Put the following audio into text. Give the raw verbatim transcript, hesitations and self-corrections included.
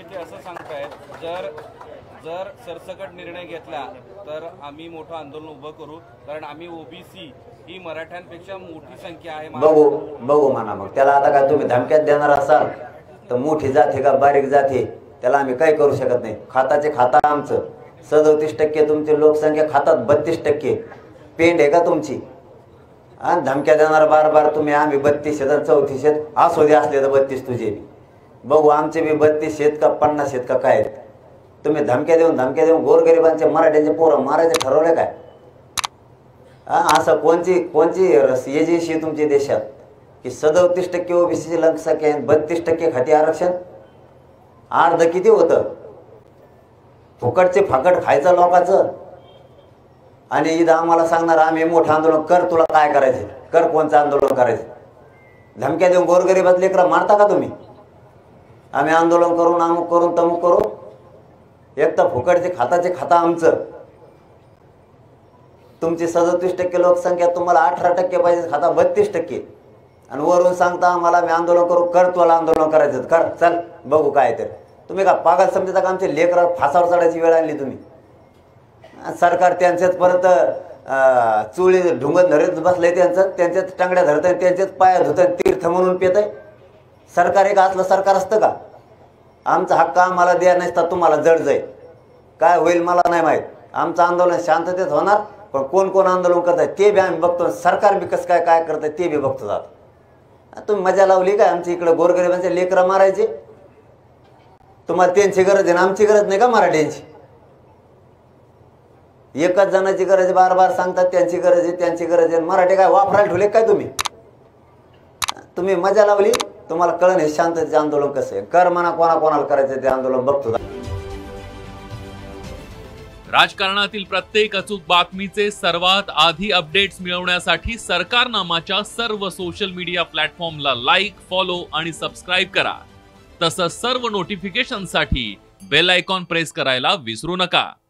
नेते असं सांगतायत जर जर सरसकट निर्णय घेतला तर आम्ही मोठं आंदोलन उभं करू, कारण आम्ही ओबीसी ही मराठ्यांपेक्षा मोठी संख्या आहे। बघू बघू म्हणा मग त्याला आता काय तुम्ही धमक्यात देणार असाल तर मोठी जाते का बारीक जाते त्याला आम्ही काही करू शकत नाही। खाताचे खाता आमचं सदोतीस टक्के तुमची लोकसंख्या खातात बत्तीस टक्के पेंड आहे का तुमची आणि धमक्या देणार बार बार तुम्ही आम्ही बत्तीस आहेत चौतीस आहेत असू दे असले तर बत्तीस तुझे बी बघू आमचे बी बत्तीस आहेत का पन्नास आहेत का काय आहेत। तुम्ही धमक्या देऊन धमक्या देऊन गोरगरिबांचे मराठ्यांचे पोरं मारायचे ठरवले काय? असं कोणची कोणची एजन्सी तुमच्या देशात की सदोतीस टक्के ओबीसीची लोकसंख्या आहे बत्तीस टक्के खाती आरक्षण अर्ध किती होतं फुकटचे फाकट खायचं लोकांचं आणि इथं आम्हाला सांगणार आम्ही मोठं आंदोलन कर तुला काय करायचे कर कोणचं आंदोलन करायचं धमक्या देऊन गोरगरिबात लेकरं मारता का तुम्ही? आम्ही आंदोलन करून अमुक करून तमुक करू एक तर फुकटचे खाताचे खाता आमचं तुमची सदतीस टक्के लोकसंख्या तुम्हाला अठरा टक्के पाहिजे खाता बत्तीस टक्के आणि वरून सांगता आम्हाला मी आंदोलन करू कर तुला आंदोलन करायचं कर चल बघू काय तर तुम्ही का पागल समजता का आमचे लेकरं फासावर चढायची वेळ आणली तुम्ही। सरकार त्यांच्याच परत चुळी ढुंगत धरत बसलंय त्यांचं त्यांच्याच टांगड्या धरत आहे त्यांच्याच पाया धुत तीर्थ म्हणून पेत आहे। सरकार एक असलं सरकार असतं का? आमचा हक्क आम्हाला द्या नसता तुम्हाला जड जाईल काय होईल मला नाही माहीत। आमचं आंदोलन शांततेत होणार पण कोण कोण आंदोलन करत आहे ते बी आम्ही बघतो सरकार बी कसं काय काय करत आहे ते बी बघतो जात। तुम्ही मजा लावली काय आमची इकडे गोरगरिबांचे लेकरं मारायचे तुम्हाला त्यांची गरज आहे ना आमची गरज नाही का मराठ्यांची? एकच जणांची गरज आहे बार बार सांगतात त्यांची गरज आहे त्यांची गरज आहे मराठी काय वापरायला ठेवले काय तुम्ही? तुम्ही मजा लावली तुम्हाला कळण हे शांततेचे आंदोलन कसं आहे कर म्हणा कोणा कोणाला करायचं ते आंदोलन बघतो। राजकारणातील प्रत्येक अचूक बातमीचे सर्वात आधी अपडेट्स मिळवण्यासाठी सरकारनामाच्या सर्व सोशल मीडिया प्लॅटफॉर्मला लाईक फॉलो आणि सबस्क्राईब करा। तसंच सर्व नोटिफिकेशनसाठी बेल आयकॉन प्रेस करायला विसरू नका।